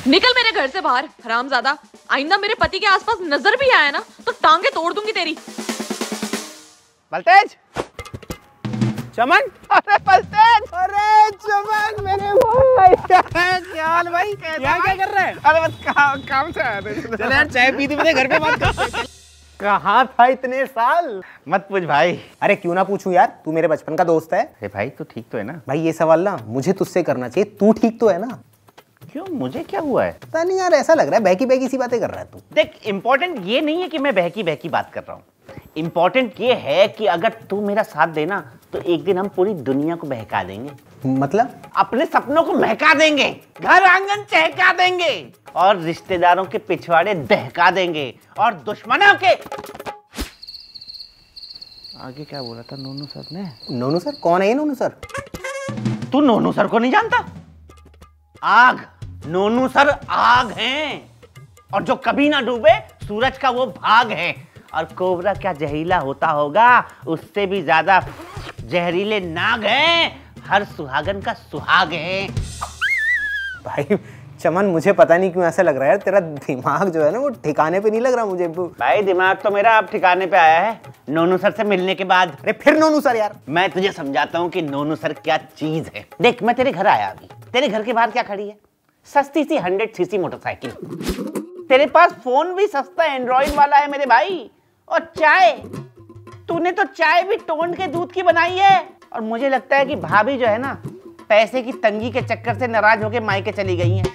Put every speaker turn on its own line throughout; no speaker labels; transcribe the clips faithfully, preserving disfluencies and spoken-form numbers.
निकल मेरे घर से बाहर हरामजादा। आइंदा मेरे पति के आसपास नजर भी आया ना तो टांगे तोड़ दूंगी तेरी।
बलतेज, चमन, अरे बलतेज, अरे चमन मेरे भाई, क्या हाल भाई? यहाँ क्या कर रहे हैं? अरे बस काम काम से आया था। चल यार चाय पी थी मेरे घर पे बात करते। कहाँ था इतने साल?
मत पूछ भाई।
अरे क्यों ना पूछूं यार, तू मेरे बचपन का दोस्त है।
अरे भाई तू ठीक तो है ना?
भाई ये सवाल ना मुझे तुझसे करना चाहिए, तू ठीक तो है ना?
क्यों, मुझे क्या हुआ है?
पता नहीं यार, ऐसा लग रहा है बहकी बहकी सी बातें कर रहा है तू।
देख, इम्पोर्टेंट ये नहीं है कि मैं बहकी बहकी बात कर रहा हूँ। इम्पोर्टेंट ये है कि अगर तू मेरा साथ देना तो एक दिन हम पूरी दुनिया को बहका देंगे।
मतलब?
अपने सपनों को महका देंगे, घर आंगन चहका देंगे और रिश्तेदारों के पिछवाड़े दहका देंगे और दुश्मनों के। आगे क्या बोला था नोनू सर ने?
नोनू सर? कौन है ये नोनू सर?
तू नोनू सर को नहीं जानता? आग, नोनू सर आग हैं और जो कभी ना डूबे सूरज का वो भाग है। और कोबरा क्या जहरीला होता होगा, उससे भी ज्यादा जहरीले नाग हैं, हर सुहागन का सुहाग है।
भाई चमन, मुझे पता नहीं क्यों ऐसा लग रहा है तेरा दिमाग जो है ना वो ठिकाने पे नहीं लग रहा मुझे।
भाई दिमाग तो मेरा अब ठिकाने पे आया है नोनू सर से मिलने के बाद।
अरे फिर नोनू सर यार?
मैं तुझे समझाता हूँ कि नोनू सर क्या चीज है। देख, मैं तेरे घर आया अभी, तेरे घर के बाहर क्या खड़ी है? सस्ती सी हंड्रेड सीसी मोटरसाइकिल। तेरे पास फोन भी सस्ता एंड्रॉइड वाला है मेरे भाई। और चाय, तूने तो चाय भी टोंड के दूध की बनाई है। और मुझे लगता है कि भाभी जो है ना पैसे की तंगी के चक्कर से नाराज होकर मायके चली गई हैं।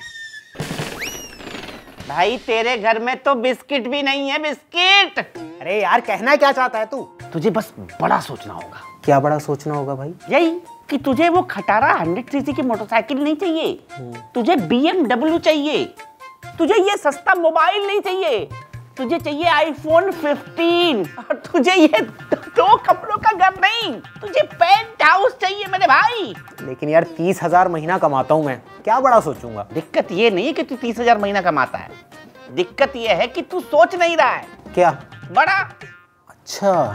भाई तेरे घर में तो बिस्किट भी नहीं है, बिस्किट।
अरे यार कहना क्या चाहता है तू?
तुझे बस बड़ा सोचना होगा।
क्या बड़ा सोचना होगा भाई?
यही कि तुझे वो खटारा हंड्रेड सीसी की मोटरसाइकिल नहीं चाहिए, तुझे बीएमडब्ल्यू चाहिए। तुझे ये सस्ता मोबाइल नहीं चाहिए, तुझे चाहिए आईफोन फिफ्टीन। और तुझे ये दो कपड़ों का घर नहीं, तुझे पेंट हाउस चाहिए मेरे भाई।
लेकिन यार तीस हजार महीना कमाता हूँ मैं, क्या बड़ा सोचूंगा?
दिक्कत ये नहीं है कि तू तीस हजार महीना कमाता है, दिक्कत ये है कि तू सोच नहीं रहा है।
क्या?
बड़ा।
अच्छा,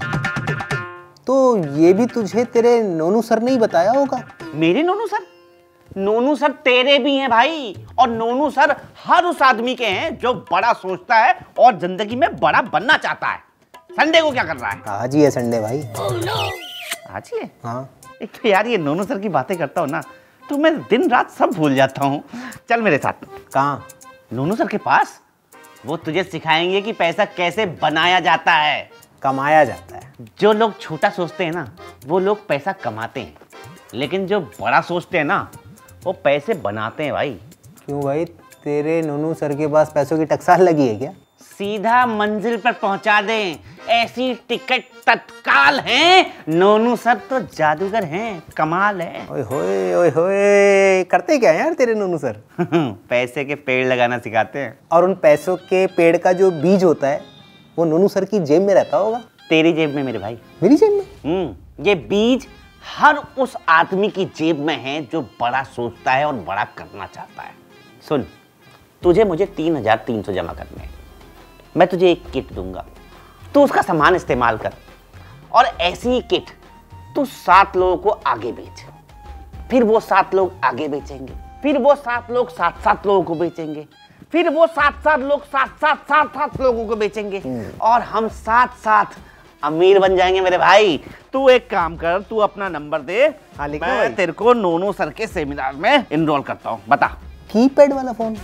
तो ये भी तुझे तेरे नोनू सर ने ही बताया होगा?
मेरे नोनू सर? नोनू सर तेरे भी हैं भाई। और नोनू सर हर उस आदमी के हैं जो बड़ा सोचता है और जिंदगी में बड़ा बनना चाहता है। संडे को क्या कर रहा है?
आज ही है संडे भाई।
oh, no. आज ही है?
हाँ।
एक तो यार ये नोनू सर की बातें करता हूँ ना तो मैं दिन रात सब भूल जाता हूँ। चल मेरे साथ।
कहाँ?
नोनू सर के पास। वो तुझे सिखाएंगे कि पैसा कैसे बनाया जाता है,
कमाया जाता है।
जो लोग छोटा सोचते हैं ना वो लोग पैसा कमाते हैं, लेकिन जो बड़ा सोचते हैं ना वो पैसे बनाते हैं भाई।
क्यों भाई, तेरे नोनू सर के पास पैसों की टकसाल लगी है क्या?
सीधा मंजिल पर पहुंचा दें ऐसी टिकट तत्काल है। नोनू सर तो जादूगर हैं, कमाल है।
ओए होए ओए होए, करते क्या है यार तेरे नोनू सर?
पैसे के पेड़ लगाना सिखाते हैं।
और उन पैसों के पेड़ का जो बीज होता है वो नोनू सर की जेब में रहता होगा?
तेरी जेब में मेरे भाई।
मेरी जेब में?
हम्म, ये बीज हर उस आदमी की जेब में है जो बड़ा सोचता है और बड़ा करना चाहता है। सुन, तुझे मुझे तीन हजार तीन सौ जमा करने हैं। मैं तुझे एक किट दूंगा, तू उसका सामान इस्तेमाल कर और ऐसी ही किट तू सात लोगों को आगे बेच। फिर वो सात लोग आगे बेचेंगे, फिर वो सात लोग सात सात लोगों को बेचेंगे, फिर वो सात सात लोग सात सात सात सात लोगों को बेचेंगे और हम साथ साथ अमीर बन जाएंगे मेरे भाई। तू एक काम कर, तू अपना नंबर दे, मैं तेरे को नोनू सर के सेमिनार में इनरोल करता हूँ। बता।
कीपैड वाला फोन?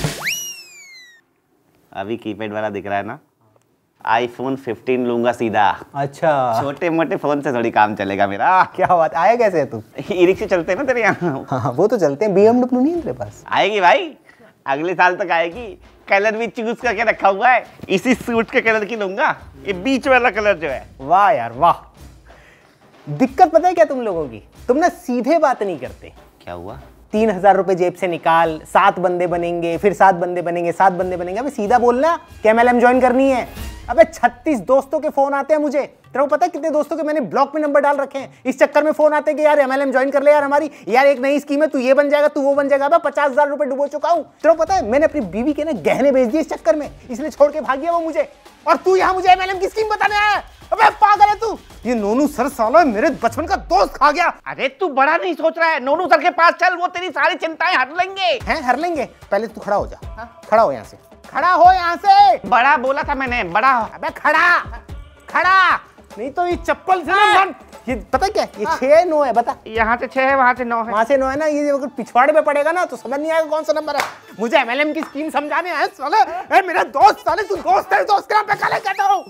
अभी कीपैड वाला दिख रहा है ना? आईफोन फिफ्टीन लूंगा सीधा।
अच्छा,
छोटे मोटे फोन से थोड़ी काम चलेगा मेरा।
क्या बात, आया कैसे है तू?
ई रिक्शे चलते हैं ना तेरे यहाँ?
हाँ वो तो चलते हैं, बीएमडब्ल्यू नहीं है तेरे पास?
आएगी भाई, अगले साल तक आएगी। कलर भी चूज करके रखा हुआ है, इसी सूट के कलर की लूंगा, ये बीच वाला कलर जो है।
वाह यार वाह। दिक्कत पता है क्या तुम लोगों की? तुम ना सीधे बात नहीं करते।
क्या हुआ?
तीन हजार रुपए जेब से निकाल, सात बंदे बनेंगे, फिर सात बंदे बनेंगे, सात बंदे बनेंगे। अबे सीधा बोलना कि एमएलएम ज्वाइन करनी है। अबे छत्तीस दोस्तों के फोन आते हैं मुझे। तेरे को पता है कितने दोस्तों के मैंने ब्लॉक में नंबर डाल रखे हैं। इस चक्कर में फोन आते हैं कि यार एमएलएम ज्वाइन कर ले यार हमारी, यार एक नई स्कीम है, तू ये बन जाएगा, तू वो बन जाएगा। मैं पचास हजार रुपए डुबो चुका हूँ। तेरे को पता है मैंने अपनी बीवी के ना गहने बेच दिए इस चक्कर में, इसलिए छोड़ के भाग गया वो मुझे। और तू यहाँ मुझे एमएलएम की स्कीम बताने आया? अबे पागल है तू। ये नोनू सर साला मेरे बचपन का दोस्त खा गया।
अरे तू बड़ा नहीं सोच रहा है, नोनू सर के पास चल, वो तेरी सारी चिंताएं हर लेंगे।
हैं हर लेंगे? पहले तू खड़ा हो जा। हाँ? खड़ा हो यहाँ से, खड़ा हो यहाँ से।
बड़ा बोला था मैंने, बड़ा।
अबे खड़ा खड़ा, नहीं तो ये चप्पल से ना मन। ये पता क्या, ये छह नौ है, बता।
यहाँ से छह है, वहाँ से नौ है।
वहाँ से नौ है ना, ये अगर पिछवाड़े पे पड़ेगा ना तो समझ नहीं आएगा कौन सा नंबर है। मुझे एमएलएम की स्कीम समझाने आए साले। ए मेरा दोस्त साले, तू दोस्त है, दोस्त का पे काले कहता हूँ।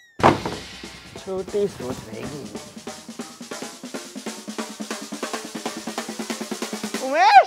छोटी सोच रहेगी।
उमेश